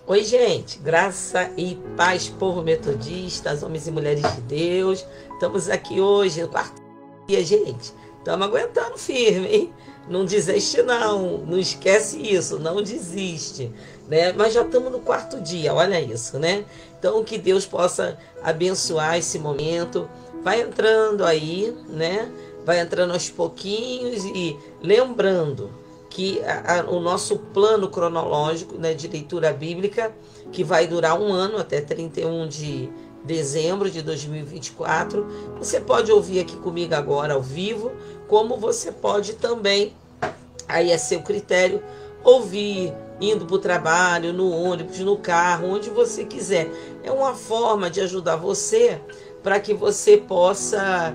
Oi, gente, graça e paz, povo metodista, homens e mulheres de Deus. Estamos aqui hoje, no quarto dia, gente. Estamos aguentando firme, hein? Não desiste, não. Não esquece isso, não desiste, né? Mas já estamos no quarto dia, olha isso, né? Então, que Deus possa abençoar esse momento. Vai entrando aí, né? Vai entrando aos pouquinhos e lembrando que o nosso plano cronológico, né, de leitura bíblica, que vai durar um ano, até 31 de dezembro de 2024, você pode ouvir aqui comigo agora ao vivo, como você pode também, aí é seu critério, ouvir indo para o trabalho, no ônibus, no carro, onde você quiser. É uma forma de ajudar você para que você possa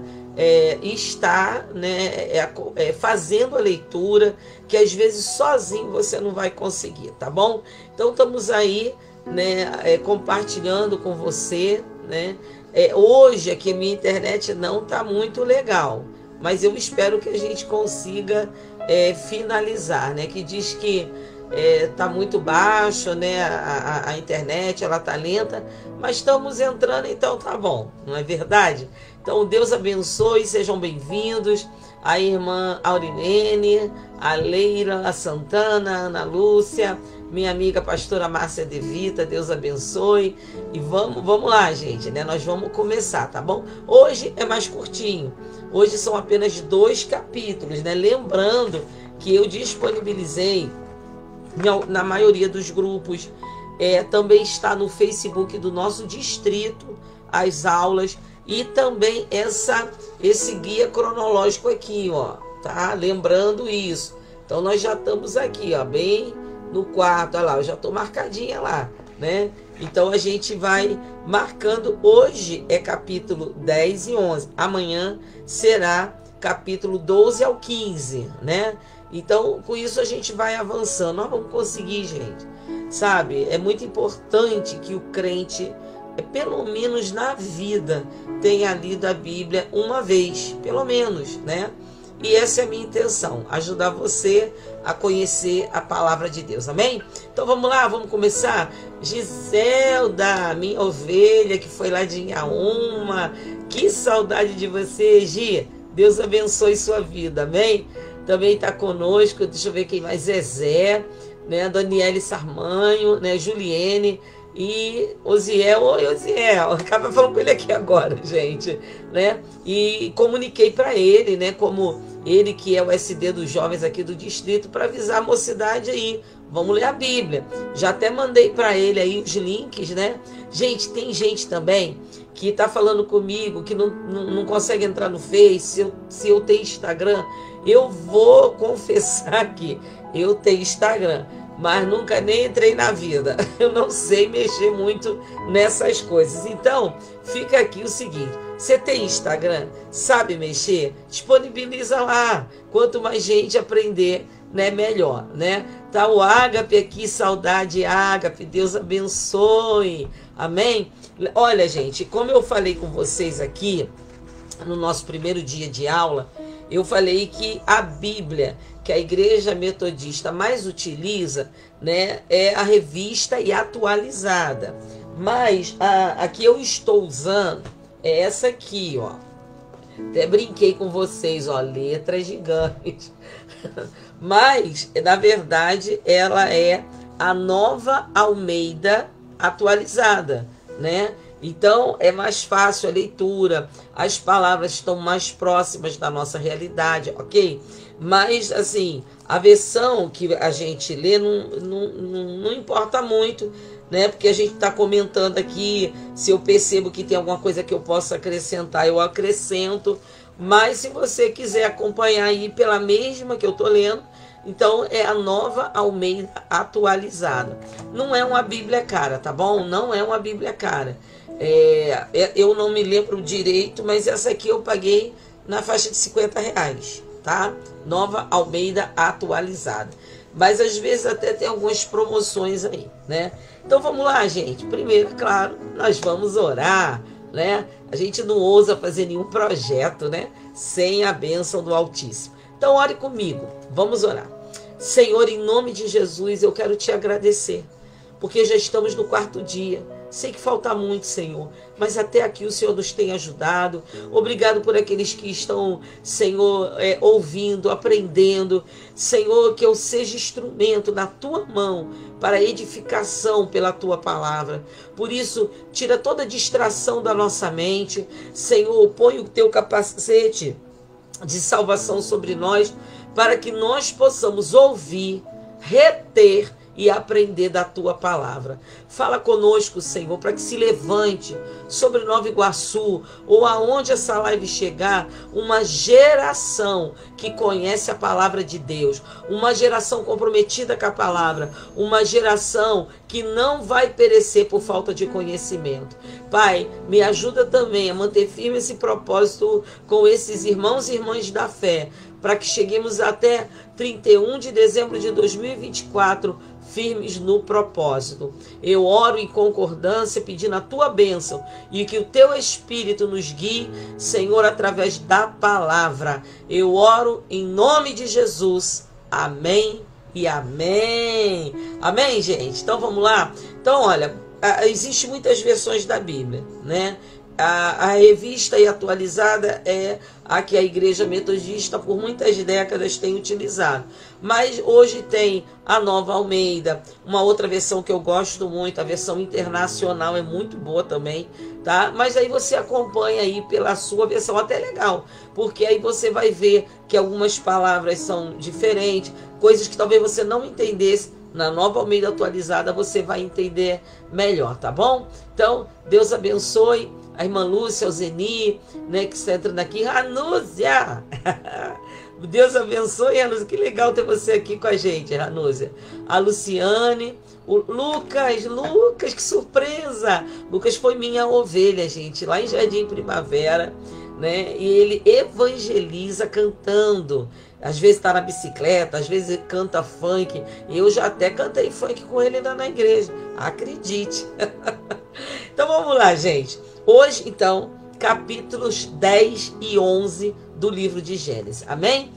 estar, né, fazendo a leitura, que às vezes sozinho você não vai conseguir, tá bom? Então estamos aí, né, compartilhando com você, né? Hoje aqui minha internet não tá muito legal, mas eu espero que a gente consiga finalizar, né? Que diz que tá muito baixo, né? A internet, ela tá lenta, mas estamos entrando, então tá bom, não é verdade? Então Deus abençoe, sejam bem-vindos a irmã Aurilene, a Leila, a Santana, a Ana Lúcia, minha amiga pastora Márcia De Vita, Deus abençoe. E vamos lá, gente, né? Nós vamos começar, tá bom? Hoje é mais curtinho. Hoje são apenas 2 capítulos, né? Lembrando que eu disponibilizei na maioria dos grupos, também está no Facebook do nosso distrito, as aulas, e também esse guia cronológico aqui, ó, tá? Lembrando isso. Então nós já estamos aqui, ó, bem no quarto, olha lá, eu já estou marcadinha lá, né? Então a gente vai marcando. Hoje é capítulo 10 e 11. Amanhã será capítulo 12 ao 15, né? Então, com isso a gente vai avançando. Nós vamos conseguir, gente. Sabe? É muito importante que o crente, pelo menos na vida, tenha lido a Bíblia uma vez, pelo menos, né? E essa é a minha intenção, ajudar você a conhecer a palavra de Deus, amém? Então vamos lá, vamos começar. Giselda, minha ovelha que foi lá de Inhaúma, que saudade de você, Gi. Deus abençoe sua vida, amém? Também está conosco, deixa eu ver quem mais, Zezé, né? Daniele Sarmanho, né? Juliene e Osiel. Oi, Osiel, acaba falando com ele aqui agora, gente, né? E comuniquei para ele, né? Como ele que é o SD dos jovens aqui do distrito, para avisar a mocidade aí. Vamos ler a Bíblia. Já até mandei para ele aí os links, né? Gente, tem gente também que está falando comigo que não consegue entrar no Face, se eu tenho Instagram. Eu vou confessar que eu tenho Instagram, mas nunca nem entrei na vida. Eu não sei mexer muito nessas coisas. Então, fica aqui o seguinte: você tem Instagram? Sabe mexer? Disponibiliza lá. Quanto mais gente aprender, né, melhor, né? Tá o Ágape aqui, saudade, Ágape. Deus abençoe. Amém? Olha, gente, como eu falei com vocês aqui no nosso primeiro dia de aula, eu falei que a Bíblia que a Igreja Metodista mais utiliza, né, é a revista e atualizada. Mas a que eu estou usando é essa aqui, ó. Até brinquei com vocês, ó, letras gigantes. Mas, na verdade, ela é a Nova Almeida atualizada, né? Então é mais fácil a leitura, as palavras estão mais próximas da nossa realidade, ok? Mas assim, a versão que a gente lê não importa muito, né? Porque a gente está comentando aqui, se eu percebo que tem alguma coisa que eu possa acrescentar, eu acrescento. Mas se você quiser acompanhar aí pela mesma que eu estou lendo, então é a Nova Almeida atualizada. Não é uma Bíblia cara, tá bom? Não é uma Bíblia cara. Eu não me lembro direito, mas essa aqui eu paguei na faixa de R$ 50, tá? Nova Almeida atualizada. Mas às vezes até tem algumas promoções aí, né? Então vamos lá, gente. Primeiro, claro, nós vamos orar, né? A gente não ousa fazer nenhum projeto, né, sem a bênção do Altíssimo. Então ore comigo, vamos orar. Senhor, em nome de Jesus, eu quero te agradecer porque já estamos no 4º dia. Sei que falta muito, Senhor, mas até aqui o Senhor nos tem ajudado. Obrigado por aqueles que estão, Senhor, ouvindo, aprendendo. Senhor, que eu seja instrumento na Tua mão para edificação pela Tua palavra. Por isso, tira toda distração da nossa mente. Senhor, põe o Teu capacete de salvação sobre nós, para que nós possamos ouvir, reter e aprender da Tua palavra. Fala conosco, Senhor, para que se levante sobre Nova Iguaçu, ou aonde essa live chegar, uma geração que conhece a palavra de Deus, uma geração comprometida com a palavra, uma geração que não vai perecer por falta de conhecimento. Pai, me ajuda também a manter firme esse propósito com esses irmãos e irmãs da fé, para que cheguemos até 31 de dezembro de 2024, firmes no propósito. Eu oro em concordância, pedindo a Tua bênção e que o Teu Espírito nos guie, Senhor, através da palavra. Eu oro em nome de Jesus. Amém e amém. Amém, gente? Então vamos lá? Então, olha, existem muitas versões da Bíblia, né? A revista e atualizada é a que a Igreja Metodista por muitas décadas tem utilizado. Mas hoje tem a Nova Almeida, uma outra versão que eu gosto muito, a versão internacional é muito boa também, tá? Mas aí você acompanha aí pela sua versão, até legal, porque aí você vai ver que algumas palavras são diferentes, coisas que talvez você não entendesse. Na Nova Almeida atualizada você vai entender melhor, tá bom? Então, Deus abençoe a irmã Lúcia, o Zeni, né, que está entrando aqui. Ranúzia! Deus abençoe, Ranúzia. Que legal ter você aqui com a gente, Ranúzia. A Luciane, o Lucas, que surpresa! Lucas foi minha ovelha, gente, lá em Jardim Primavera, né? E ele evangeliza cantando. Às vezes está na bicicleta, às vezes canta funk. Eu já até cantei funk com ele ainda na igreja. Acredite. Então vamos lá, gente. Hoje, então, capítulos 10 e 11 do livro de Gênesis. Amém?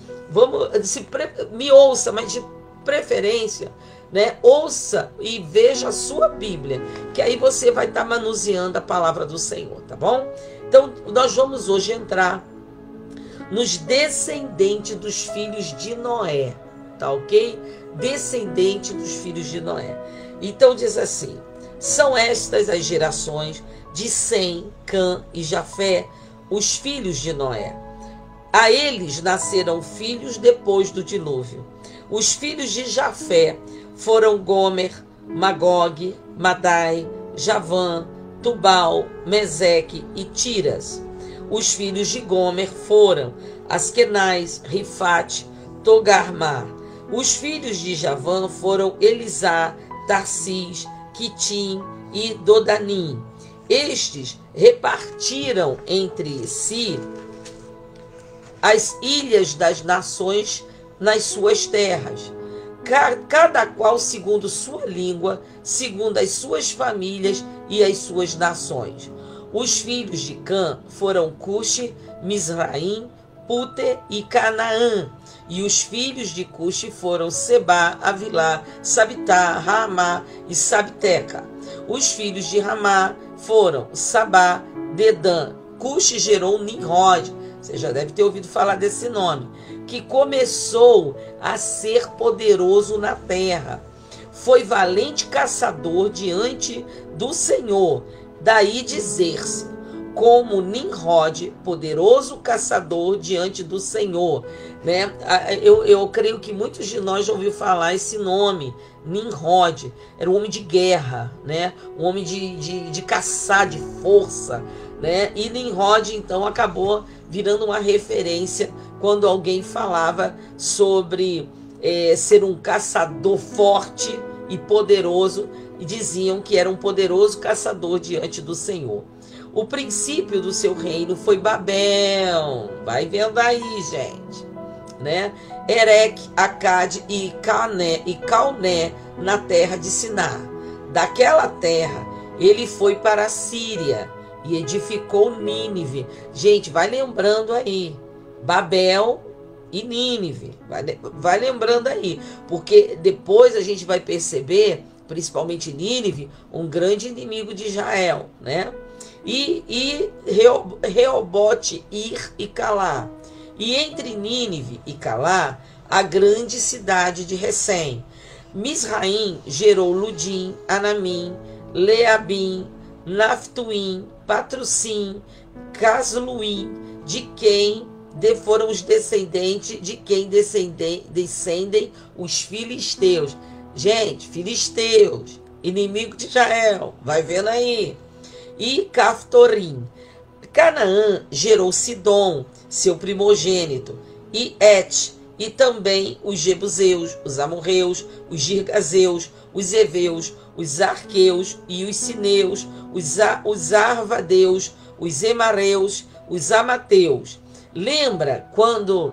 Me ouça, mas de preferência, né? Ouça e veja a sua Bíblia, que aí você vai estar manuseando a palavra do Senhor, tá bom? Então, nós vamos hoje entrar nos descendentes dos filhos de Noé, tá ok? Descendente dos filhos de Noé. Então diz assim: são estas as gerações de Sem, Cã e Jafé, os filhos de Noé. A eles nasceram filhos depois do dilúvio. Os filhos de Jafé foram Gomer, Magog, Madai, Javã, Tubal, Meseque e Tiras. Os filhos de Gomer foram Askenaz, Rifate, Togarmar. Os filhos de Javã foram Elisá, Tarsis, Quitim e Dodanim. Estes repartiram entre si as ilhas das nações nas suas terras, cada qual segundo sua língua, segundo as suas famílias e as suas nações. Os filhos de Cã foram Cuxi, Mizraim, Pute e Canaã. E os filhos de Cuxi foram Sebá, Avilá, Sabitá, Ramá e Sabteca. Os filhos de Ramá foram Sabá, Dedã. Cuxi gerou Nimrod. Você já deve ter ouvido falar desse nome. Que começou a ser poderoso na terra. Foi valente caçador diante do Senhor. Daí dizer-se, como Nimrod, poderoso caçador diante do Senhor, né? Eu creio que muitos de nós já ouviram falar esse nome, Nimrod. Era um homem de guerra, né? Um homem de caçar, de força, né? E Nimrod, então, acabou virando uma referência quando alguém falava sobre ser um caçador forte e poderoso, e diziam que era um poderoso caçador diante do Senhor. O princípio do seu reino foi Babel. Vai vendo aí, gente, né? Ereque, Acade e Calné na terra de Siná. Daquela terra ele foi para a Síria e edificou Nínive. Gente, vai lembrando aí, Babel e Nínive. Vai lembrando aí, porque depois a gente vai perceber principalmente Nínive, um grande inimigo de Israel, né? E Reobote, Ir e Calá. E entre Nínive e Calá, a grande cidade de Recém. Misraim gerou Ludim, Anamim, Leabim, Naftuim, Patrusim, Casluim, de quem foram os descendentes, de quem descendem os filisteus. Gente, filisteus, inimigo de Israel, vai vendo aí. E Caftorim. Canaã gerou Sidom, seu primogênito, e Et, e também os Jebuseus, os Amorreus, os Girgazeus, os Eveus, os Arqueus e os Sineus, os Arvadeus, os Emareus, os Amateus. Lembra quando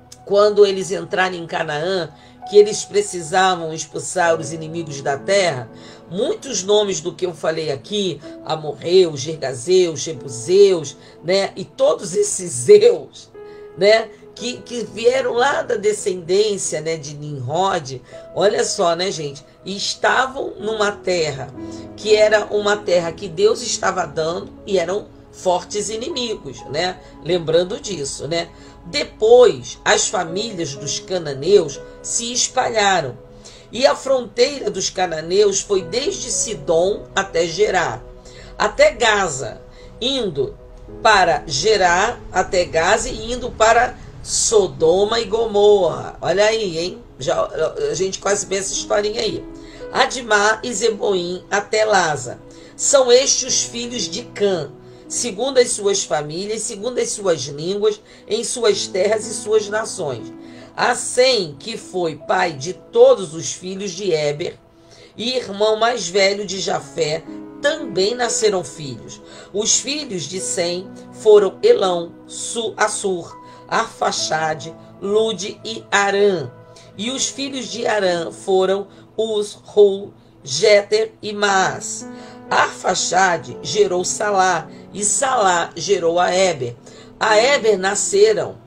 eles entraram em Canaã, que eles precisavam expulsar os inimigos da terra? Muitos nomes do que eu falei aqui, Amorreus, Girgazeus, Jebuseus, né? E todos esses Zeus, né? Que vieram lá da descendência, né, de Nimrod, olha só, né, gente? E estavam numa terra que era uma terra que Deus estava dando e eram fortes inimigos, né? Lembrando disso, né? Depois, as famílias dos cananeus se espalharam. E a fronteira dos cananeus foi desde Sidom até Gerá, até Gaza, indo para Gerá, até Gaza e indo para Sodoma e Gomorra. Olha aí, hein? Já, a gente quase vê essa historinha aí. Admá e Zeboim até Laza. São estes os filhos de Cã, segundo as suas famílias, segundo as suas línguas, em suas terras e suas nações. A Sem, que foi pai de todos os filhos de Éber, e irmão mais velho de Jafé, também nasceram filhos. Os filhos de Sem foram Elão, Assur, Arfaxade, Lude e Arã. E os filhos de Arã foram Uz, Ru, Jéter e Maas. Arfaxade gerou Salá, e Salá gerou a Éber. A Éber nasceram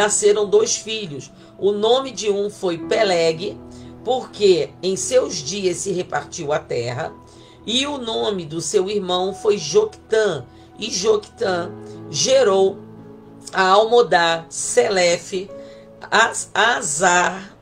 2 filhos. O nome de um foi Peleg, porque em seus dias se repartiu a terra. E o nome do seu irmão foi Joctã. E Joctã gerou a Almodá, Selefe, Azar,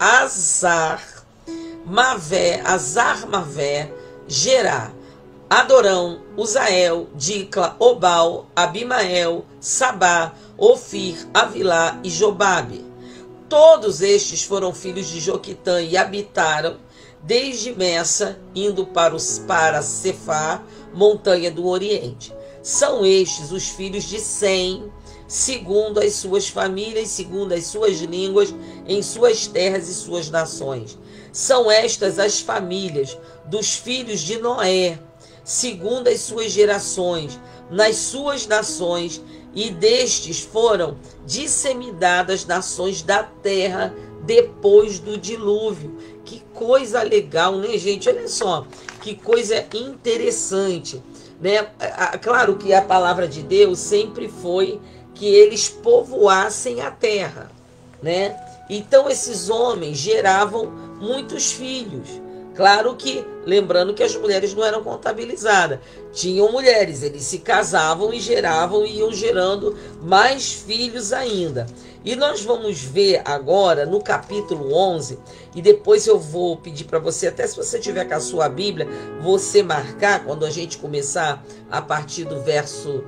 Mavé, Gerá, Adorão, Uzael, Dicla, Obal, Abimael, Sabá, Ofir, Avilá e Jobabe. Todos estes foram filhos de Joquitã e habitaram desde Messa, indo para Cefá, montanha do Oriente. São estes os filhos de Sem, segundo as suas famílias, segundo as suas línguas, em suas terras e suas nações. São estas as famílias dos filhos de Noé, segundo as suas gerações, nas suas nações, e destes foram disseminadas nações da terra depois do dilúvio. Que coisa legal, né, gente? Olha só, que coisa interessante, né? Claro que a palavra de Deus sempre foi que eles povoassem a terra, né? Então esses homens geravam muitos filhos. Claro que, lembrando que as mulheres não eram contabilizadas. Tinham mulheres, eles se casavam e geravam e iam gerando mais filhos ainda. E nós vamos ver agora no capítulo 11, e depois eu vou pedir para você, até se você tiver com a sua Bíblia, você marcar, quando a gente começar a partir do verso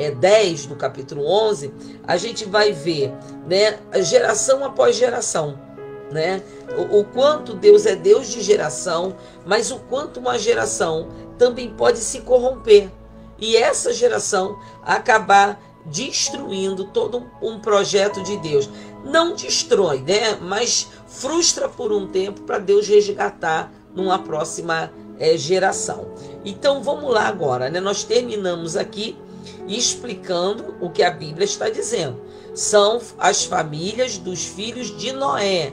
10 do capítulo 11, a gente vai ver, né, geração após geração, né? O quanto Deus é Deus de geração, mas o quanto uma geração também pode se corromper. E essa geração acabar destruindo todo um projeto de Deus. Não destrói, né? Mas frustra por um tempo para Deus resgatar numa próxima geração. Então vamos lá agora, né? Nós terminamos aqui explicando o que a Bíblia está dizendo. São as famílias dos filhos de Noé,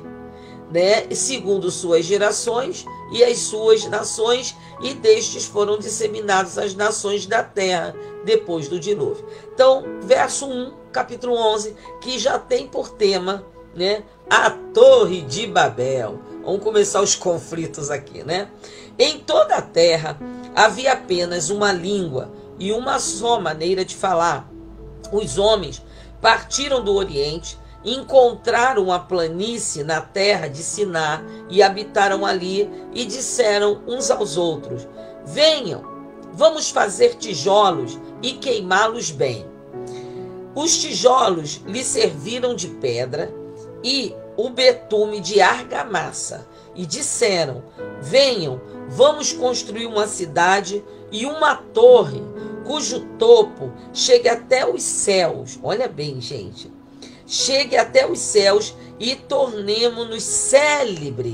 né, segundo suas gerações e as suas nações, e destes foram disseminadas as nações da terra depois do dilúvio. Então, verso 1, capítulo 11, que já tem por tema, né, a Torre de Babel. Vamos começar os conflitos aqui, né? Em toda a terra havia apenas uma língua e uma só maneira de falar. Os homens partiram do Oriente, encontraram uma planície na terra de Siná e habitaram ali e disseram uns aos outros: venham, vamos fazer tijolos e queimá-los bem. Os tijolos lhe serviram de pedra e o betume de argamassa e disseram: venham, vamos construir uma cidade e uma torre cujo topo chegue até os céus. Olha bem, gente. Chegue até os céus e tornemo-nos célebre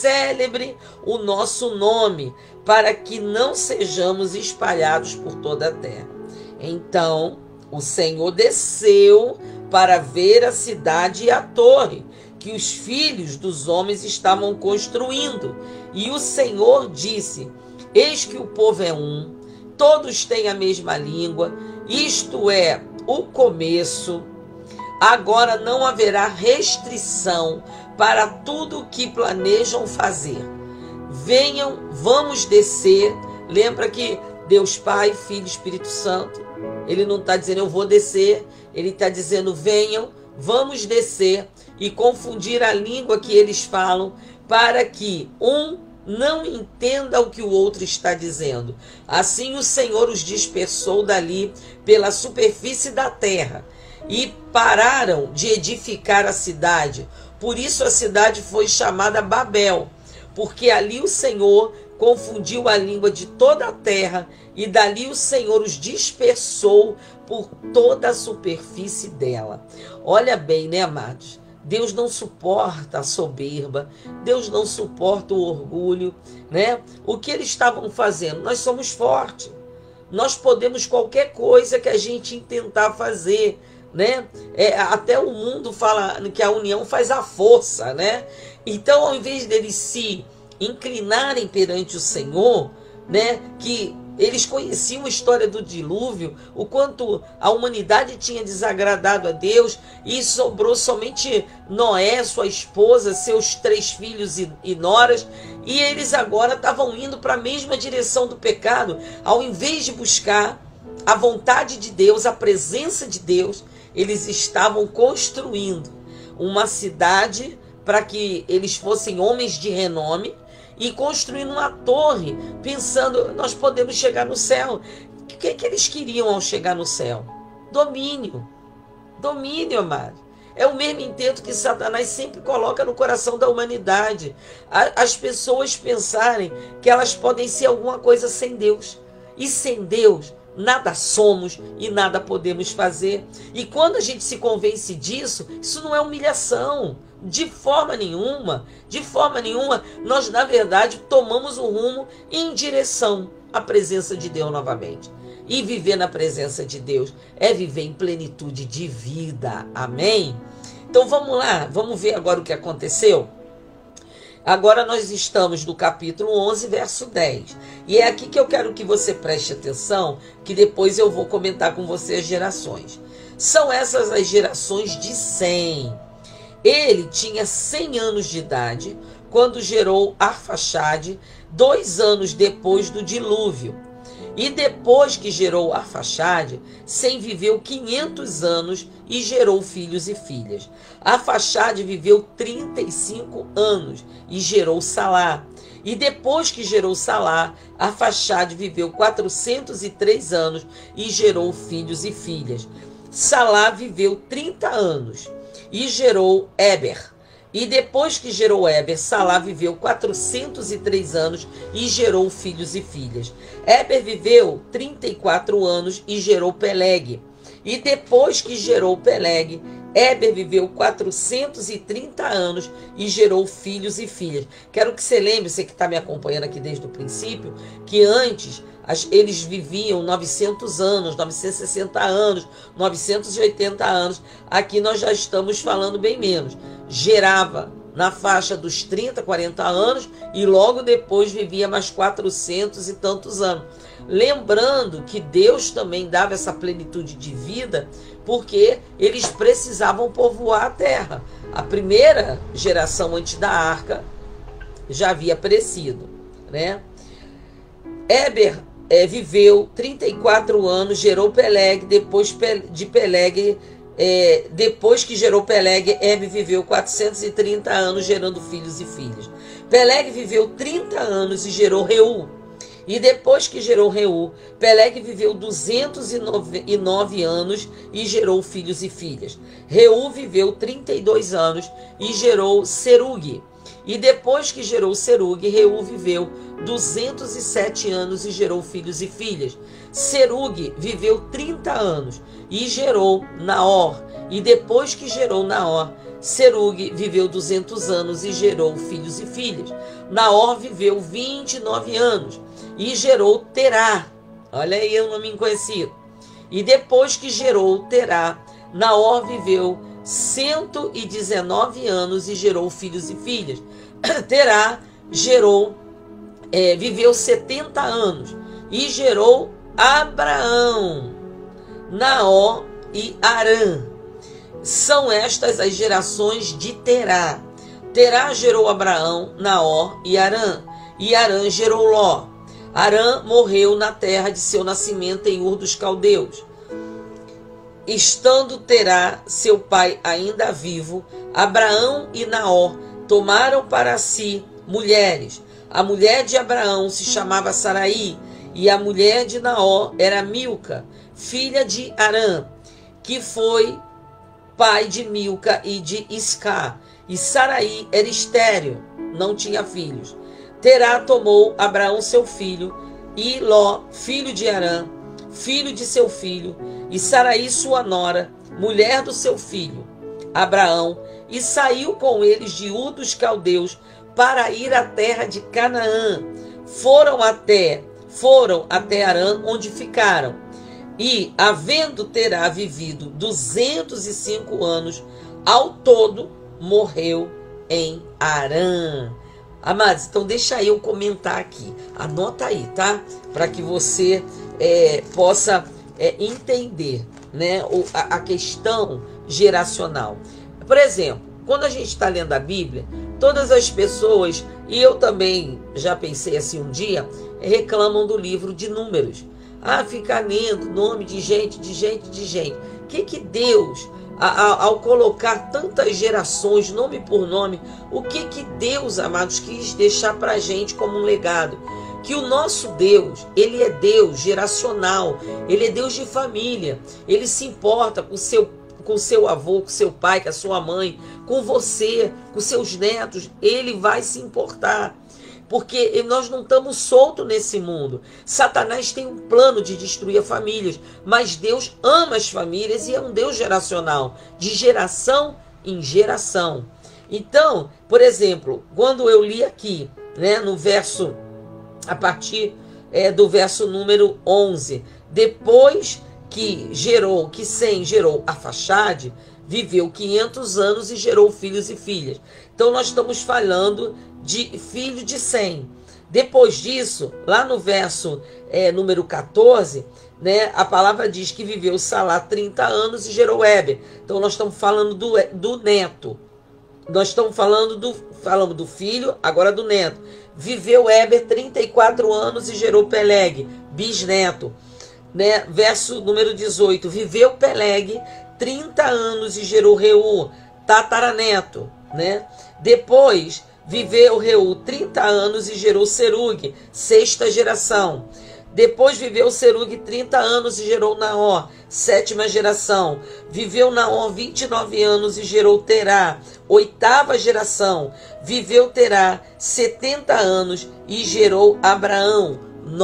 o nosso nome, para que não sejamos espalhados por toda a terra. Então o Senhor desceu para ver a cidade e a torre que os filhos dos homens estavam construindo. E o Senhor disse: eis que o povo é um, todos têm a mesma língua, isto é o começo. Agora não haverá restrição para tudo o que planejam fazer. Venham, vamos descer. Lembra que Deus Pai, Filho e Espírito Santo, ele não está dizendo eu vou descer, ele está dizendo venham, vamos descer e confundir a língua que eles falam, para que um não entenda o que o outro está dizendo. Assim o Senhor os dispersou dali pela superfície da terra e pararam de edificar a cidade. Por isso a cidade foi chamada Babel, porque ali o Senhor confundiu a língua de toda a terra, e dali o Senhor os dispersou por toda a superfície dela. Olha bem, né, amados? Deus não suporta a soberba, Deus não suporta o orgulho, né? O que eles estavam fazendo? Nós somos fortes, nós podemos qualquer coisa que a gente tentar fazer, né? Até o mundo fala que a união faz a força, né? Então, ao invés deles se inclinarem perante o Senhor, né? Que eles conheciam a história do dilúvio, o quanto a humanidade tinha desagradado a Deus, e sobrou somente Noé, sua esposa, seus 3 filhos e noras, e eles agora estavam indo para a mesma direção do pecado. Ao invés de buscar a vontade de Deus, a presença de Deus, eles estavam construindo uma cidade para que eles fossem homens de renome, e construindo uma torre, pensando, nós podemos chegar no céu. O que eles queriam ao chegar no céu? Domínio. Domínio, amado. É o mesmo intento que Satanás sempre coloca no coração da humanidade. As pessoas pensarem que elas podem ser alguma coisa sem Deus. E sem Deus, nada somos e nada podemos fazer. E quando a gente se convence disso, isso não é humilhação. De forma nenhuma, nós na verdade tomamos o rumo em direção à presença de Deus novamente. E viver na presença de Deus é viver em plenitude de vida, amém? Então vamos lá, vamos ver agora o que aconteceu. Agora nós estamos no capítulo 11, verso 10. E é aqui que eu quero que você preste atenção, que depois eu vou comentar com você as gerações. São essas as gerações de Sem. Ele tinha 100 anos de idade quando gerou Arfaxade, 2 anos depois do dilúvio. E depois que gerou Arfaxade, Sem viveu 500 anos e gerou filhos e filhas. Arfaxade viveu 35 anos e gerou Salá. E depois que gerou Salá, Arfaxade viveu 403 anos e gerou filhos e filhas. Salá viveu 30 anos e gerou Éber. E depois que gerou Éber, Salá viveu 403 anos e gerou filhos e filhas. Éber viveu 34 anos e gerou Peleg. E depois que gerou Peleg, Éber viveu 430 anos e gerou filhos e filhas. Quero que você lembre, você que está me acompanhando aqui desde o princípio, que antes eles viviam 900 anos, 960 anos, 980 anos. Aqui nós já estamos falando bem menos. Gerava na faixa dos 30, 40 anos e logo depois vivia mais 400 e tantos anos. Lembrando que Deus também dava essa plenitude de vida porque eles precisavam povoar a terra. A primeira geração antes da arca já havia perecido, né? Éber viveu 34 anos, gerou Peleg. Depois de Peleg, depois que gerou Peleg, Éber viveu 430 anos, gerando filhos e filhas. Peleg viveu 30 anos e gerou Reu. E depois que gerou Reu, Peleg viveu 209 anos e gerou filhos e filhas. Reu viveu 32 anos e gerou Serug. E depois que gerou Serug, Reu viveu 207 anos e gerou filhos e filhas. Serug viveu 30 anos e gerou Naor. E depois que gerou Naor, Serug viveu 200 anos e gerou filhos e filhas. Naor viveu 29 anos e gerou Terá. Olha aí o nome conhecido. E depois que gerou Terá, Naor viveu 119 anos e gerou filhos e filhas. Terá viveu 70 anos e gerou Abraão, Naor e Arã. São estas as gerações de Terá. Terá gerou Abraão, Naor e Arã. E Arã gerou Ló. Arã morreu na terra de seu nascimento em Ur dos Caldeus. Estando Terá, seu pai, ainda vivo, Abraão e Naor tomaram para si mulheres. A mulher de Abraão se chamava Saraí, e a mulher de Naor era Milca, filha de Arã, que foi pai de Milca e de Isca. E Saraí era estéril, não tinha filhos. Terá tomou Abraão seu filho, e Ló, filho de Arã, filho de seu filho, e Saraí sua nora, mulher do seu filho, Abraão, e saiu com eles de Ur dos Caldeus para ir à terra de Canaã. Foram até Arã, onde ficaram. E, havendo Terá vivido 205 anos, ao todo morreu em Arã. Amados, então deixa eu comentar aqui. Anota aí, tá? Para que você possa entender, né, a questão geracional. Por exemplo, quando a gente está lendo a Bíblia, todas as pessoas, e eu também já pensei assim um dia, reclamam do livro de Números. Fica lendo nome de gente. O que Deus, ao colocar tantas gerações, nome por nome, o que Deus, amados, quis deixar para a gente como um legado? Que o nosso Deus, Ele é Deus geracional, Ele é Deus de família, Ele se importa com o seu avô, com o seu pai, com a sua mãe, com você, com seus netos, Ele vai se importar. Porque nós não estamos soltos nesse mundo. Satanás tem um plano de destruir as famílias, mas Deus ama as famílias e é um Deus geracional, de geração em geração. Então, por exemplo, quando eu li aqui, né, no verso, a partir do verso número 11, depois que Sem gerou Arfaxade, viveu 500 anos e gerou filhos e filhas. Então nós estamos falando de filho de Sem. Depois disso, lá no verso número 14, né, a palavra diz que viveu Salá 30 anos e gerou Éber. Então nós estamos falando do neto. Nós estamos falando do filho, agora do neto. Viveu Éber 34 anos e gerou Peleg, bisneto. Né? Verso número 18, viveu Peleg 30 anos e gerou Reu, tataraneto. Né? Depois viveu Reu 30 anos e gerou Serug, sexta geração. Depois viveu Serug 30 anos e gerou Naor, sétima geração. Viveu Naor 29 anos e gerou Terá, oitava geração. Viveu Terá 70 anos e gerou Abraão,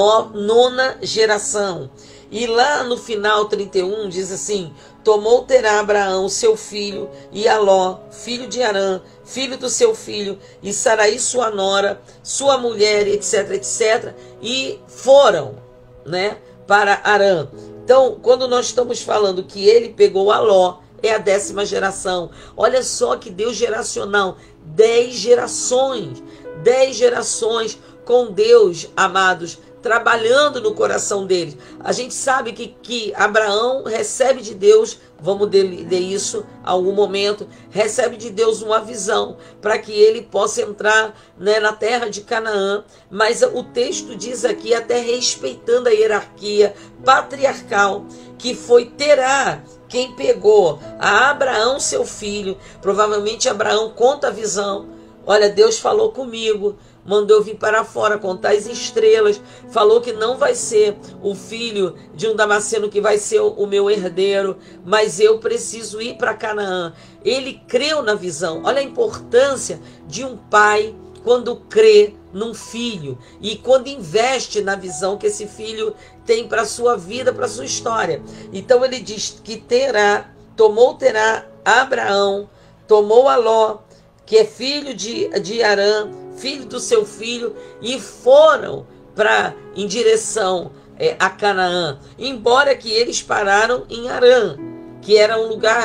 nona geração. E lá no final 31 diz assim: tomou Terá Abraão, seu filho, e Aló, filho de Arã, filho do seu filho, e Saraí, sua nora, sua mulher, etc, etc, e foram, né, para Arã. Então, quando nós estamos falando que ele pegou Aló, é a 10ª geração. Olha só que Deus geracional, 10 gerações com Deus, amados, trabalhando no coração deles. A gente sabe que Abraão recebe de Deus, vamos ler isso em algum momento, recebe de Deus uma visão para que ele possa entrar, né, na terra de Canaã, mas o texto diz aqui, até respeitando a hierarquia patriarcal, que foi Terá quem pegou a Abraão, seu filho. Provavelmente Abraão conta a visão. Olha, Deus falou comigo, mandou eu vir para fora, contar as estrelas, falou que não vai ser o filho de um Damasceno que vai ser o meu herdeiro, mas eu preciso ir para Canaã. Ele creu na visão. Olha a importância de um pai quando crê num filho e quando investe na visão que esse filho tem para a sua vida, para a sua história. Então ele diz que tomou Terá Abraão, tomou Aló, que é filho de Arã, filho do seu filho, e foram em direção a Canaã, embora que eles pararam em Arã, que era um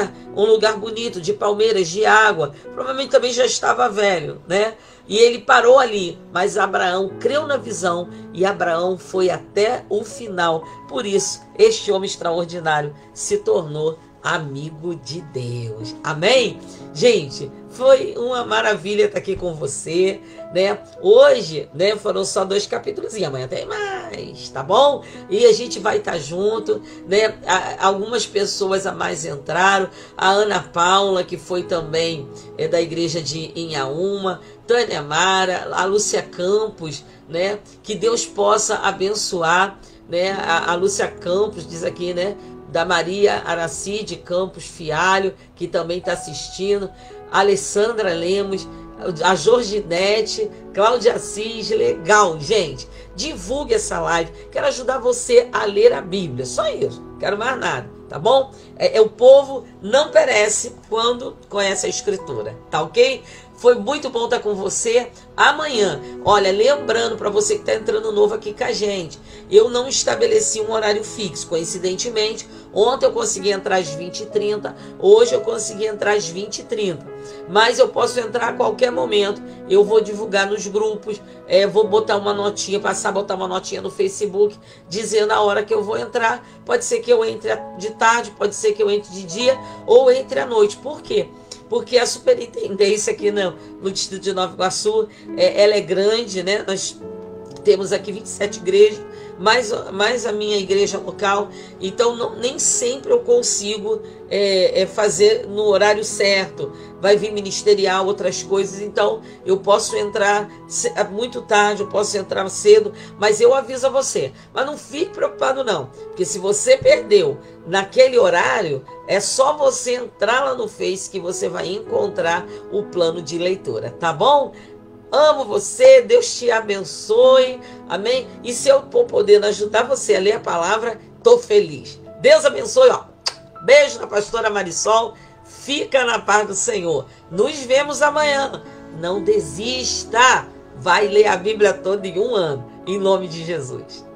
lugar bonito, de palmeiras, de água, provavelmente também já estava velho, né? E ele parou ali, mas Abraão creu na visão e Abraão foi até o final. Por isso, este homem extraordinário se tornou amigo de Deus. Amém? Gente, foi uma maravilha estar aqui com você, né? Hoje, né, foram só 2 capítulos e amanhã tem mais, tá bom? E a gente vai estar junto, né? Algumas pessoas a mais entraram, a Ana Paula, que foi também da igreja de Inhaúma, Tânia Mara, a Lúcia Campos, né? Que Deus possa abençoar, né? A Lúcia Campos diz aqui, né? Da Maria Aracide Campos Fialho, que também está assistindo, a Alessandra Lemos, a Jorginete, Cláudia Assis. Legal, gente. Divulgue essa live. Quero ajudar você a ler a Bíblia. Só isso. Quero mais nada, tá bom? O povo não perece quando conhece a Escritura, tá ok? Foi muito bom estar com você. Amanhã, olha, lembrando para você que está entrando novo aqui com a gente, eu não estabeleci um horário fixo. Coincidentemente, ontem eu consegui entrar às 20h30, hoje eu consegui entrar às 20h30. Mas eu posso entrar a qualquer momento. Eu vou divulgar nos grupos, vou botar uma notinha, botar uma notinha no Facebook, dizendo a hora que eu vou entrar. Pode ser que eu entre de tarde, pode ser que eu entre de dia ou entre à noite. Por quê? Porque a superintendência aqui no distrito de Nova Iguaçu, ela é grande, né? Nós temos aqui 27 igrejas, mais a minha igreja local, então nem sempre eu consigo fazer no horário certo. Vai vir ministerial, outras coisas, então eu posso entrar muito tarde, eu posso entrar cedo, mas eu aviso a você. Mas não fique preocupado não, porque se você perdeu naquele horário, é só você entrar lá no Face que você vai encontrar o plano de leitura, tá bom? Amo você, Deus te abençoe, amém? E se eu for podendo ajudar você a ler a palavra, tô feliz. Deus abençoe, ó. Beijo na pastora Marisol, fica na paz do Senhor. Nos vemos amanhã. Não desista, vai ler a Bíblia toda em um ano, em nome de Jesus.